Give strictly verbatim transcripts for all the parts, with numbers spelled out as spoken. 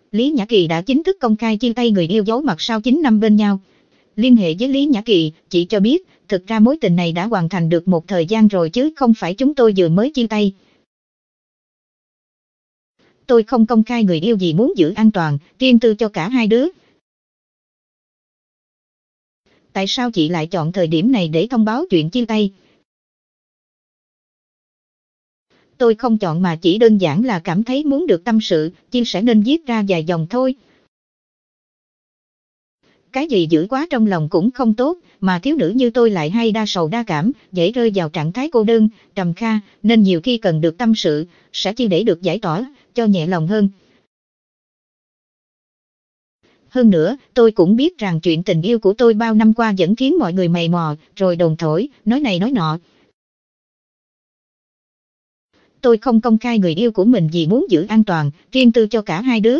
Lý Nhã Kỳ đã chính thức công khai chia tay người yêu giấu mặt sau chín năm bên nhau. Liên hệ với Lý Nhã Kỳ, chị cho biết, thực ra mối tình này đã hoàn thành được một thời gian rồi chứ không phải chúng tôi vừa mới chia tay. Tôi không công khai người yêu vì muốn giữ an toàn, riêng tư cho cả hai đứa. Tại sao chị lại chọn thời điểm này để thông báo chuyện chia tay? Tôi không chọn mà chỉ đơn giản là cảm thấy muốn được tâm sự, chia sẻ nên viết ra vài dòng thôi. Cái gì giữ quá trong lòng cũng không tốt, mà thiếu nữ như tôi lại hay đa sầu đa cảm, dễ rơi vào trạng thái cô đơn, trầm kha, nên nhiều khi cần được tâm sự, sẽ chi để được giải tỏa, cho nhẹ lòng hơn. Hơn nữa, tôi cũng biết rằng chuyện tình yêu của tôi bao năm qua vẫn khiến mọi người mày mò, rồi đồn thổi, nói này nói nọ. Tôi không công khai người yêu của mình vì muốn giữ an toàn, riêng tư cho cả hai đứa.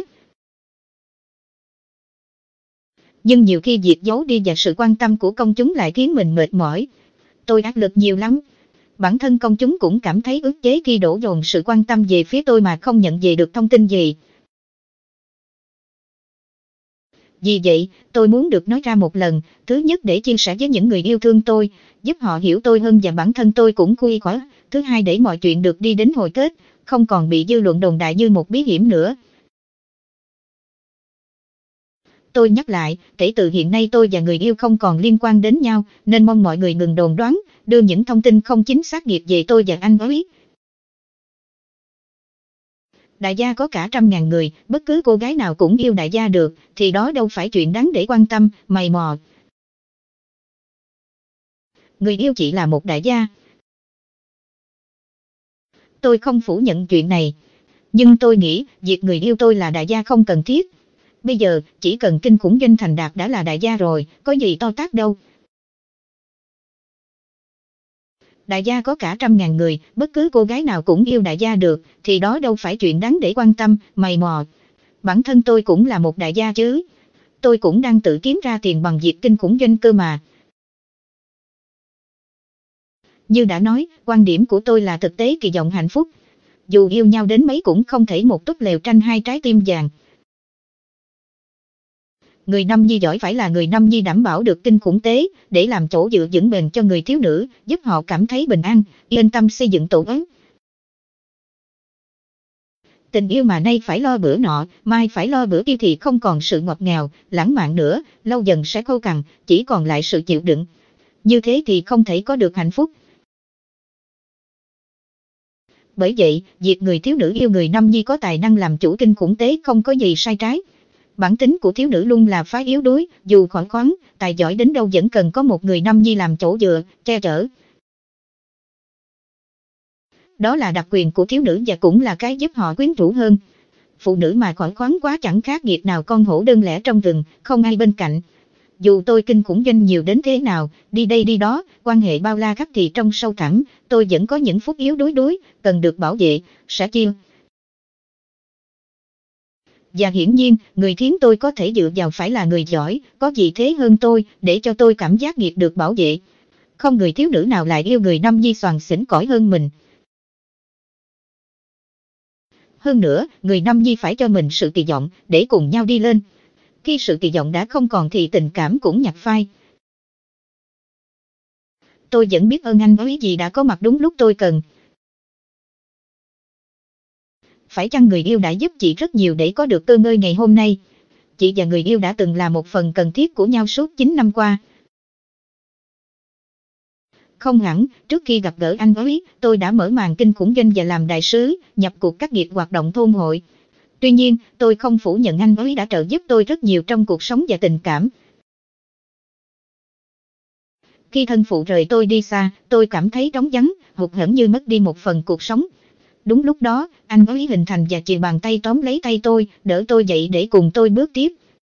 Nhưng nhiều khi việc giấu đi và sự quan tâm của công chúng lại khiến mình mệt mỏi. Tôi áp lực nhiều lắm. Bản thân công chúng cũng cảm thấy ức chế khi đổ dồn sự quan tâm về phía tôi mà không nhận về được thông tin gì. Vì vậy, tôi muốn được nói ra một lần, thứ nhất để chia sẻ với những người yêu thương tôi, giúp họ hiểu tôi hơn và bản thân tôi cũng khuây khỏa. Thứ hai để mọi chuyện được đi đến hồi kết, không còn bị dư luận đồn đại như một bí hiểm nữa. Tôi nhắc lại, kể từ hiện nay tôi và người yêu không còn liên quan đến nhau, nên mong mọi người ngừng đồn đoán, đưa những thông tin không chính xác nghiệp về tôi và anh ấy. Đại gia có cả trăm ngàn người, bất cứ cô gái nào cũng yêu đại gia được, thì đó đâu phải chuyện đáng để quan tâm, mày mò. Người yêu chỉ là một đại gia. Tôi không phủ nhận chuyện này, nhưng tôi nghĩ việc người yêu tôi là đại gia không cần thiết. Bây giờ, chỉ cần kinh khủng doanh thành đạt đã là đại gia rồi, có gì to tát đâu. Đại gia có cả trăm ngàn người, bất cứ cô gái nào cũng yêu đại gia được, thì đó đâu phải chuyện đáng để quan tâm, mày mò. Bản thân tôi cũng là một đại gia chứ. Tôi cũng đang tự kiếm ra tiền bằng việc kinh khủng doanh cơ mà. Như đã nói, quan điểm của tôi là thực tế kỳ vọng hạnh phúc. Dù yêu nhau đến mấy cũng không thể một túp lều tranh hai trái tim vàng. Người nam nhi giỏi phải là người nam nhi đảm bảo được kinh khủng tế, để làm chỗ dựa vững bền cho người thiếu nữ, giúp họ cảm thấy bình an, yên tâm xây dựng tổ ấm. Tình yêu mà nay phải lo bữa nọ, mai phải lo bữa kia thì không còn sự ngọt ngào, lãng mạn nữa, lâu dần sẽ khô cằn, chỉ còn lại sự chịu đựng. Như thế thì không thể có được hạnh phúc. Bởi vậy, việc người thiếu nữ yêu người nam nhi có tài năng làm chủ kinh khủng tế không có gì sai trái. Bản tính của thiếu nữ luôn là phái yếu đuối, dù khỏe khoắn, tài giỏi đến đâu vẫn cần có một người nam nhi làm chỗ dựa, che chở. Đó là đặc quyền của thiếu nữ và cũng là cái giúp họ quyến rũ hơn. Phụ nữ mà khỏe khoắn quá chẳng khác việc nào con hổ đơn lẻ trong rừng, không ai bên cạnh. Dù tôi kinh khủng doanh nhiều đến thế nào, đi đây đi đó, quan hệ bao la khắc thì trong sâu thẳm, tôi vẫn có những phút yếu đuối đuối, cần được bảo vệ, sẻ chia. Và hiển nhiên, người khiến tôi có thể dựa vào phải là người giỏi, có vị thế hơn tôi, để cho tôi cảm giác nghiệp được bảo vệ. Không người thiếu nữ nào lại yêu người nam nhi xoàng xỉnh cõi hơn mình. Hơn nữa, người nam nhi phải cho mình sự kỳ vọng, để cùng nhau đi lên. Khi sự kỳ vọng đã không còn thì tình cảm cũng nhạt phai. Tôi vẫn biết ơn anh ấy vì đã có mặt đúng lúc tôi cần. Phải chăng người yêu đã giúp chị rất nhiều để có được cơ ngơi ngày hôm nay? Chị và người yêu đã từng là một phần cần thiết của nhau suốt chín năm qua. Không hẳn, trước khi gặp gỡ anh ấy, tôi đã mở màn kinh khủng doanh và làm đại sứ, nhập cuộc các việc hoạt động thôn hội. Tuy nhiên, tôi không phủ nhận anh ấy đã trợ giúp tôi rất nhiều trong cuộc sống và tình cảm. Khi thân phụ rời tôi đi xa, tôi cảm thấy trống vắng, hụt hẫng như mất đi một phần cuộc sống. Đúng lúc đó, anh ấy hình thành và chìa bàn tay tóm lấy tay tôi, đỡ tôi dậy để cùng tôi bước tiếp.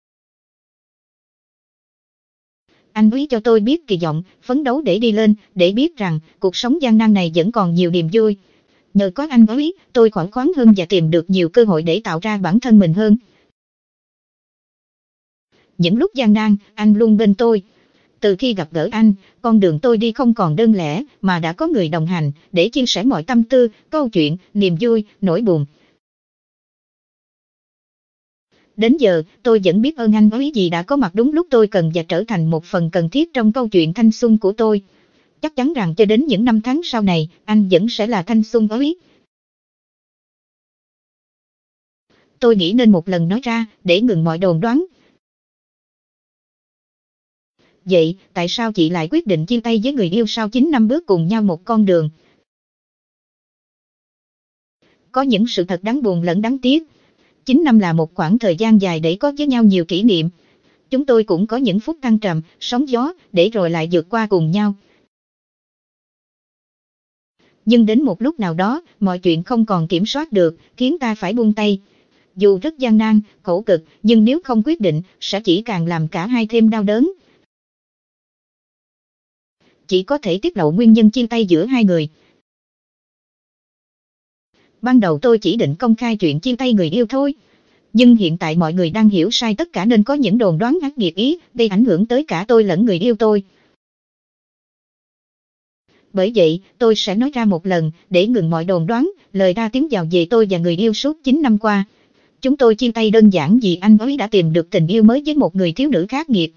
Anh ấy cho tôi biết kỳ vọng, phấn đấu để đi lên, để biết rằng cuộc sống gian nan này vẫn còn nhiều niềm vui. Nhờ có anh ấy, tôi khỏe khoắn hơn và tìm được nhiều cơ hội để tạo ra bản thân mình hơn. Những lúc gian nan, anh luôn bên tôi. Từ khi gặp gỡ anh, con đường tôi đi không còn đơn lẻ, mà đã có người đồng hành, để chia sẻ mọi tâm tư, câu chuyện, niềm vui, nỗi buồn. Đến giờ, tôi vẫn biết ơn anh ấy vì đã có mặt đúng lúc tôi cần và trở thành một phần cần thiết trong câu chuyện thanh xuân của tôi. Chắc chắn rằng cho đến những năm tháng sau này, anh vẫn sẽ là thanh xuân ấy. Tôi nghĩ nên một lần nói ra, để ngừng mọi đồn đoán. Vậy, tại sao chị lại quyết định chia tay với người yêu sau chín năm bước cùng nhau một con đường? Có những sự thật đáng buồn lẫn đáng tiếc. chín năm là một khoảng thời gian dài để có với nhau nhiều kỷ niệm. Chúng tôi cũng có những phút thăng trầm, sóng gió, để rồi lại vượt qua cùng nhau. Nhưng đến một lúc nào đó, mọi chuyện không còn kiểm soát được, khiến ta phải buông tay. Dù rất gian nan, khổ cực, nhưng nếu không quyết định, sẽ chỉ càng làm cả hai thêm đau đớn. Chỉ có thể tiết lộ nguyên nhân chia tay giữa hai người. Ban đầu tôi chỉ định công khai chuyện chia tay người yêu thôi. Nhưng hiện tại mọi người đang hiểu sai tất cả nên có những đồn đoán ác nghiệt ý, gây ảnh hưởng tới cả tôi lẫn người yêu tôi. Bởi vậy, tôi sẽ nói ra một lần, để ngừng mọi đồn đoán, lời ra tiếng vào về tôi và người yêu suốt chín năm qua. Chúng tôi chia tay đơn giản vì anh ấy đã tìm được tình yêu mới với một người thiếu nữ khác nghiệt.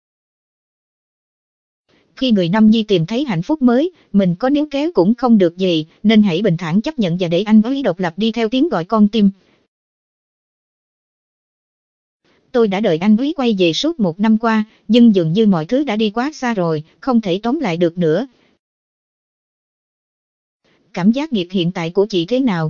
Khi người nam nhi tìm thấy hạnh phúc mới, mình có níu kéo cũng không được gì, nên hãy bình thản chấp nhận và để anh ấy độc lập đi theo tiếng gọi con tim. Tôi đã đợi anh ấy quay về suốt một năm qua, nhưng dường như mọi thứ đã đi quá xa rồi, không thể tóm lại được nữa. Cảm giác nghiệt hiện tại của chị thế nào?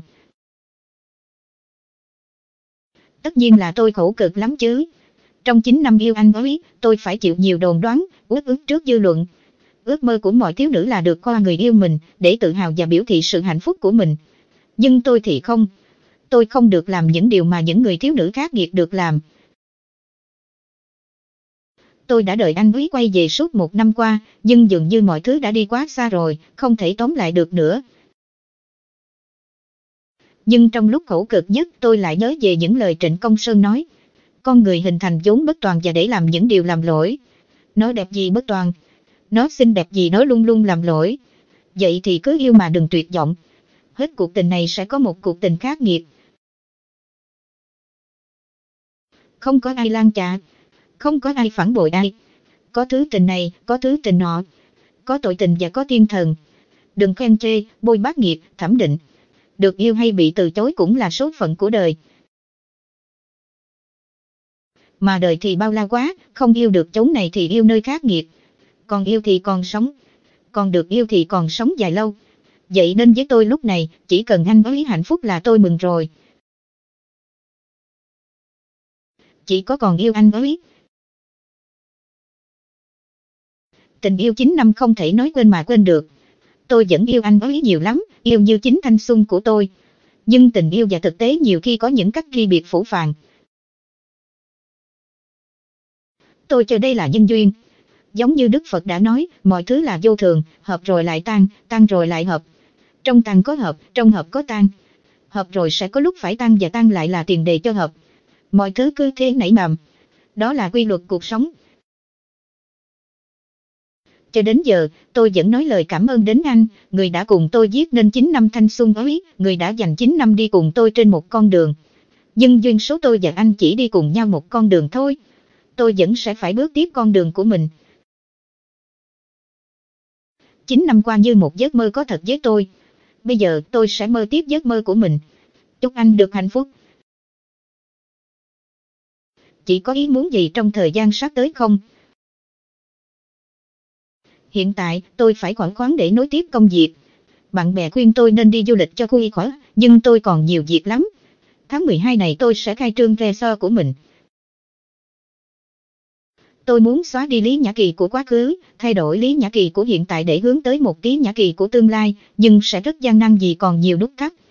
Tất nhiên là tôi khổ cực lắm chứ. Trong chín năm yêu anh ấy, tôi phải chịu nhiều đồn đoán, uất ức trước dư luận. Ước mơ của mọi thiếu nữ là được coi người yêu mình, để tự hào và biểu thị sự hạnh phúc của mình. Nhưng tôi thì không. Tôi không được làm những điều mà những người thiếu nữ khác nghiệt được làm. Tôi đã đợi anh ấy quay về suốt một năm qua, nhưng dường như mọi thứ đã đi quá xa rồi, không thể tóm lại được nữa. Nhưng trong lúc khổ cực nhất tôi lại nhớ về những lời Trịnh Công Sơn nói. Con người hình thành vốn bất toàn và để làm những điều làm lỗi. Nó đẹp gì bất toàn, nó xinh đẹp gì nó luôn luôn làm lỗi. Vậy thì cứ yêu mà đừng tuyệt vọng. Hết cuộc tình này sẽ có một cuộc tình khác nghiệt. Không có ai lan chạ, không có ai phản bội ai. Có thứ tình này, có thứ tình nọ. Có tội tình và có thiên thần. Đừng khen chê, bôi bác nghiệt, thẩm định. Được yêu hay bị từ chối cũng là số phận của đời. Mà đời thì bao la quá, không yêu được chốn này thì yêu nơi khác nghiệt. Còn yêu thì còn sống. Còn được yêu thì còn sống dài lâu. Vậy nên với tôi lúc này, chỉ cần anh ấy hạnh phúc là tôi mừng rồi. Chỉ có còn yêu anh ấy. Tình yêu chín năm không thể nói quên mà quên được. Tôi vẫn yêu anh ấy nhiều lắm, yêu như chính thanh xuân của tôi. Nhưng tình yêu và thực tế nhiều khi có những cách riêng biệt phũ phàng. Tôi cho đây là nhân duyên. Giống như Đức Phật đã nói, mọi thứ là vô thường, hợp rồi lại tan, tan rồi lại hợp. Trong tan có hợp, trong hợp có tan. Hợp rồi sẽ có lúc phải tan và tan lại là tiền đề cho hợp. Mọi thứ cứ thế nảy mầm. Đó là quy luật cuộc sống. Cho đến giờ, tôi vẫn nói lời cảm ơn đến anh, người đã cùng tôi viết nên chín năm thanh xuân ấy, người đã dành chín năm đi cùng tôi trên một con đường. Nhưng duyên số tôi và anh chỉ đi cùng nhau một con đường thôi. Tôi vẫn sẽ phải bước tiếp con đường của mình. chín năm qua như một giấc mơ có thật với tôi. Bây giờ tôi sẽ mơ tiếp giấc mơ của mình. Chúc anh được hạnh phúc. Chị có ý muốn gì trong thời gian sắp tới không? Hiện tại, tôi phải khoản khoáng để nối tiếp công việc. Bạn bè khuyên tôi nên đi du lịch cho khuây khỏa, nhưng tôi còn nhiều việc lắm. Tháng mười hai này tôi sẽ khai trương resort của mình. Tôi muốn xóa đi Lý Nhã Kỳ của quá khứ, thay đổi Lý Nhã Kỳ của hiện tại để hướng tới một Lý Nhã Kỳ của tương lai, nhưng sẽ rất gian nan vì còn nhiều nút thắt.